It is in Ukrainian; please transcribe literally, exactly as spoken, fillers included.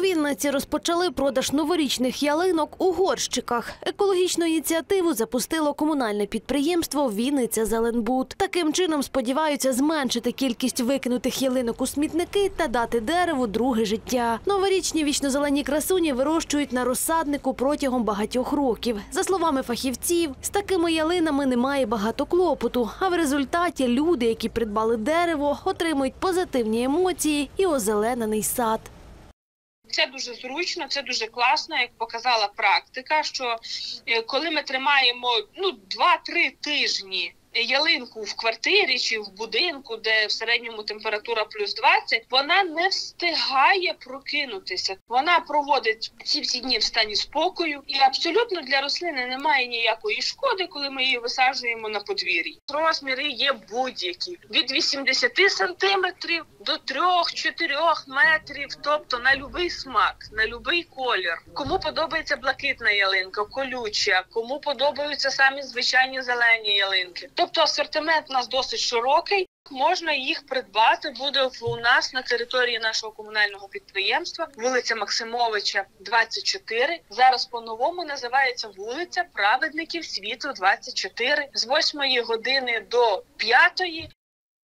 Вінниці розпочали продаж новорічних ялинок у горщиках. Екологічну ініціативу запустило комунальне підприємство «Вінниця-Зеленбуд». Таким чином сподіваються зменшити кількість викинутих ялинок у смітники та дати дереву друге життя. Новорічні вічнозелені красуні вирощують на розсаднику протягом багатьох років. За словами фахівців, з такими ялинами немає багато клопоту, а в результаті люди, які придбали дерево, отримують позитивні емоції і озеленений сад. Це дуже зручно, це дуже класно, як показала практика, що коли ми тримаємо ну, два-три тижні ялинку в квартирі чи в будинку, де в середньому температура плюс двадцять, вона не встигає прокинутися. Вона проводить ці всі дні в стані спокою і абсолютно для рослини немає ніякої шкоди, коли ми її висаджуємо на подвір'ї. Розміри є будь-які. Від вісімдесяти сантиметрів до трьох-чотирьох метрів, тобто на будь-який смак, на будь-який колір. Кому подобається блакитна ялинка, колюча, кому подобаються самі звичайні зелені ялинки. Тобто асортимент у нас досить широкий, можна їх придбати буде у нас на території нашого комунального підприємства, вулиця Максимовича, двадцять чотири. Зараз по-новому називається вулиця Праведників Світу, двадцять чотири. З восьмої години до п'ятої